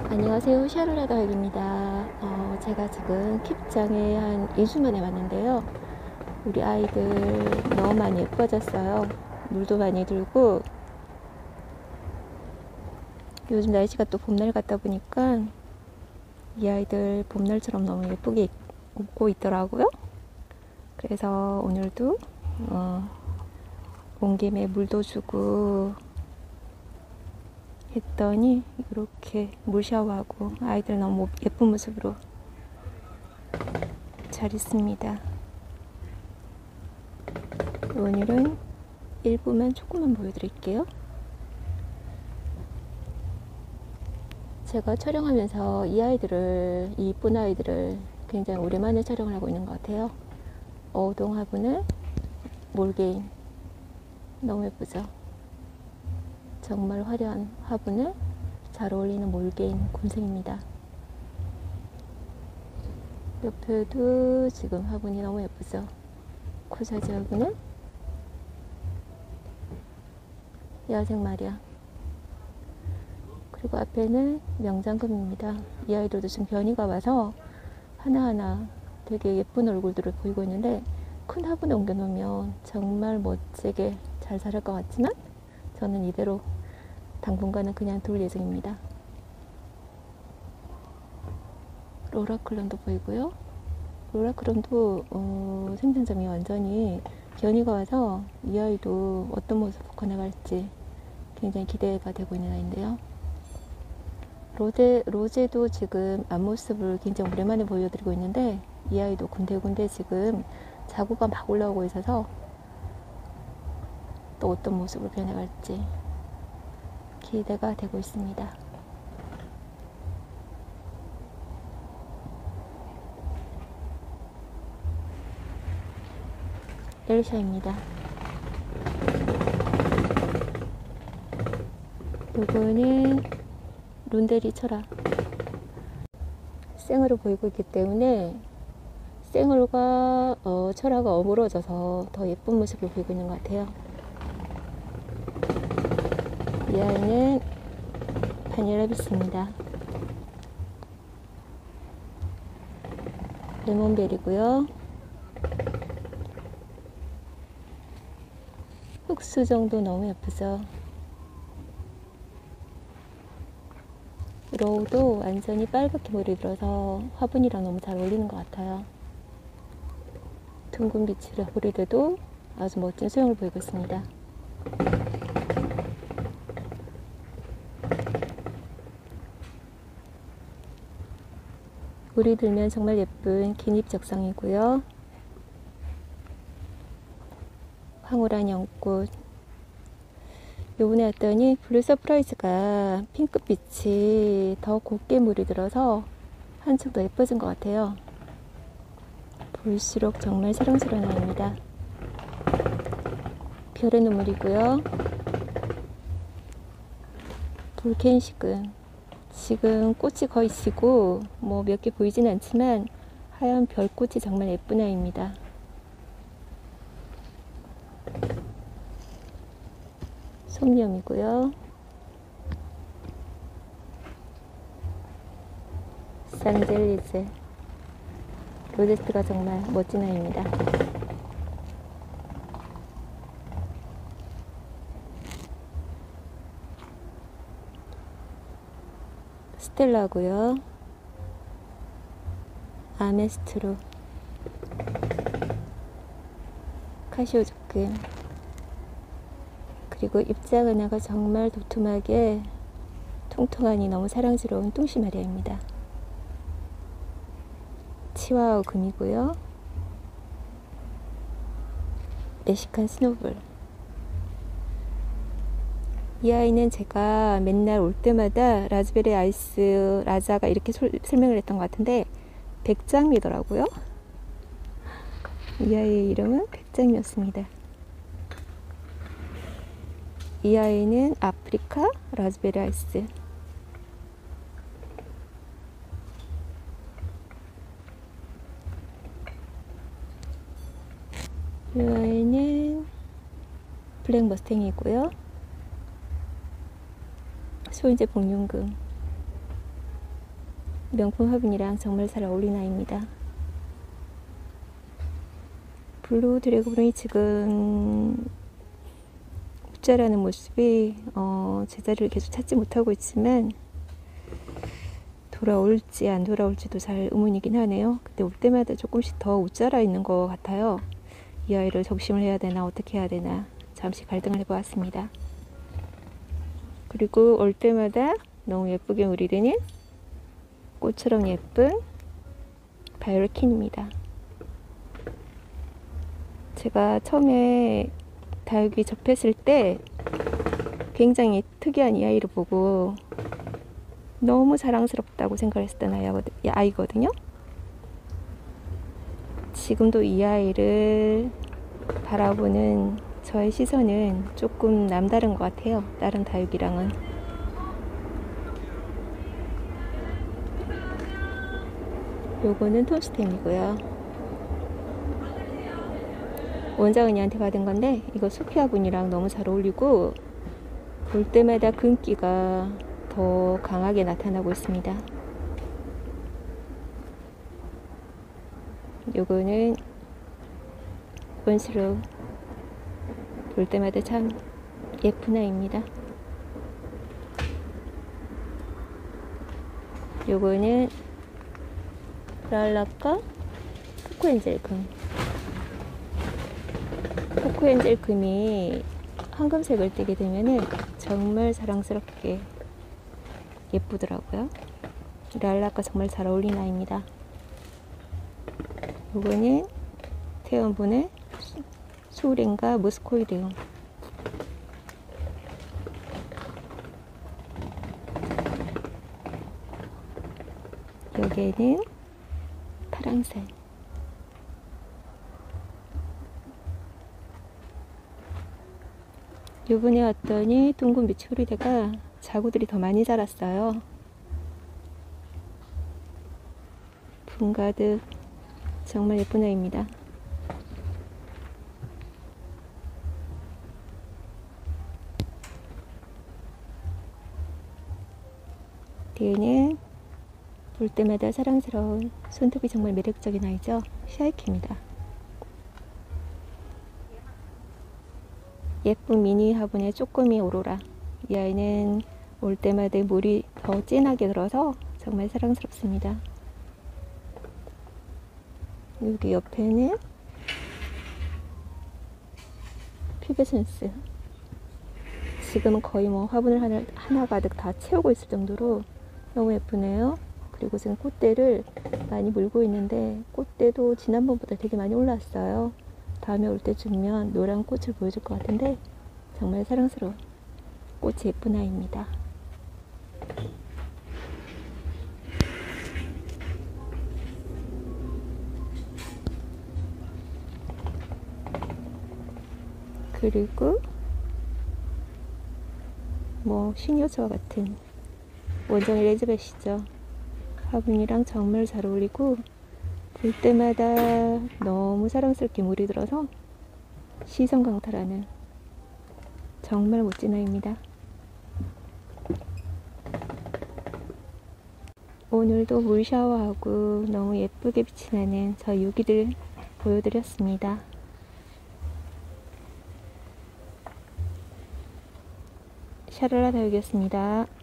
안녕하세요. 샤를라다 백입니다. 제가 지금 킵장에 한 2주 만에 왔는데요. 우리 아이들 너무 많이 예뻐졌어요. 물도 많이 들고 요즘 날씨가 또 봄날 같다 보니까 이 아이들 봄날처럼 너무 예쁘게 웃고 있더라고요. 그래서 오늘도 온 김에 물도 주고 했더니 이렇게 물 샤워하고 아이들 너무 예쁜 모습으로 잘 있습니다. 오늘은 일부만 조금만 보여드릴게요. 제가 촬영하면서 이 이쁜 아이들을 굉장히 오랜만에 촬영을 하고 있는 것 같아요. 어우동 화분을 몰개인 너무 예쁘죠? 정말 화려한 화분을 잘 어울리는 몰개인 곰생입니다. 옆에도 지금 화분이 너무 예쁘죠? 코사지 화분은 야생 마리아. 그리고 앞에는 명장금입니다. 이 아이들도 지금 변이가 와서 하나하나 되게 예쁜 얼굴들을 보이고 있는데 큰 화분에 옮겨놓으면 정말 멋지게 잘 자랄 것 같지만 저는 이대로 당분간은 그냥 둘 예정입니다. 로라클론도 보이고요. 로라클론도 생장점이 완전히 변이가 와서 이 아이도 어떤 모습으로 커나갈지 굉장히 기대가 되고 있는 아이인데요. 로제도 지금 앞모습을 굉장히 오랜만에 보여드리고 있는데 이 아이도 군데군데 지금 자구가 막 올라오고 있어서 또 어떤 모습으로 변해갈지 기대가 되고 있습니다. 엘샤입니다. 요거는 룬데리 철화 생얼을 보이고 있기 때문에 생얼과 철화가 어우러져서 더 예쁜 모습을 보이고 있는 것 같아요. 이 아이는 바닐라비스입니다. 레몬벨이고요. 흑수정도 너무 예쁘죠. 로우도 완전히 빨갛게 물이 들어서 화분이랑 너무 잘 어울리는 것 같아요. 둥근 빛의 보리대도 아주 멋진 수영을 보이고 있습니다. 물이 들면 정말 예쁜 긴잎 적상이고요. 황홀한 연꽃. 요번에 왔더니 블루 서프라이즈가 핑크빛이 더 곱게 물이 들어서 한층 더 예뻐진 것 같아요. 볼수록 정말 사랑스러운 아이입니다. 별의 눈물이고요. 볼케인식은 지금 꽃이 거의 지고 뭐 몇 개 보이진 않지만 하얀 별꽃이 정말 예쁜 아이입니다. 솜염이고요. 쌍젤리제. 로제스트가 정말 멋진 아이입니다. 스텔라고요. 아메스트로. 카시오조금. 그리고 입장 하나가 정말 도톰하게 통통하니 너무 사랑스러운 뚱시마리아입니다. 치와오 금이고요. 멕시칸 스노볼. 이 아이는 제가 맨날 올 때마다 라즈베리 아이스 라자가 이렇게 설명을 했던 것 같은데 백장미더라고요. 이 아이의 이름은 백장미였습니다. 이 아이는 아프리카 라즈베리 아이스. 이 아이는 블랙 머스탱이고요. 소인제 복륜금. 명품 화분이랑 정말 잘 어울리는 아이입니다. 블루 드래곤이 지금 자라는 모습이 제자리를 계속 찾지 못하고 있지만 돌아올지 안 돌아올지도 잘 의문이긴 하네요. 근데 올 때마다 조금씩 더 웃자라 있는 것 같아요. 이 아이를 적심을 해야 되나 어떻게 해야 되나 잠시 갈등을 해보았습니다. 그리고 올 때마다 너무 예쁘게 우리되는 꽃처럼 예쁜 바이올킨입니다. 제가 처음에 다육이 접했을 때 굉장히 특이한 이 아이를 보고 너무 자랑스럽다고 생각했던 아이거든요. 지금도 이 아이를 바라보는 저의 시선은 조금 남다른 것 같아요. 다른 다육이랑은. 요거는 톰스템이고요. 원장은이한테 받은 건데 이거 소피아 분이랑 너무 잘 어울리고 볼 때마다 금기가 더 강하게 나타나고 있습니다. 요거는 원스로우. 볼 때마다 참 예쁜 아이입니다. 요거는 랄라카 코코엔젤 금. 코코엔젤 금이 황금색을 띠게 되면은 정말 자랑스럽게 예쁘더라고요. 랄라카 정말 잘 어울리는 아이입니다. 요거는 태연분의 수랭과 무스코이드움. 여기에는 파랑색. 요번에 왔더니 둥근 미추리대가 자구들이 더 많이 자랐어요. 분가득 정말 예쁜 아이입니다. 뒤에는 볼 때마다 사랑스러운 손톱이 정말 매력적인 아이죠. 샤이키입니다. 예쁜 미니 화분의 쪼꼬미 오로라. 이 아이는 올 때마다 물이 더 진하게 들어서 정말 사랑스럽습니다. 여기 옆에는 퓨베센스. 지금은 거의 뭐 화분을 하나 가득 다 채우고 있을 정도로 너무 예쁘네요. 그리고 지금 꽃대를 많이 물고 있는데 꽃대도 지난번보다 되게 많이 올랐어요. 다음에 올 때쯤이면 노란 꽃을 보여줄 것 같은데 정말 사랑스러운 꽃이 예쁜 아이입니다. 그리고 뭐 신효저와 같은 원정의 레즈벳이죠. 화분이랑 정말 잘 어울리고 볼 때마다 너무 사랑스럽게 물이 들어서 시선 강탈하는 정말 멋진 아이입니다. 오늘도 물 샤워하고 너무 예쁘게 빛이 나는 저 유기들 보여드렸습니다. 샤랄라 다육이었습니다.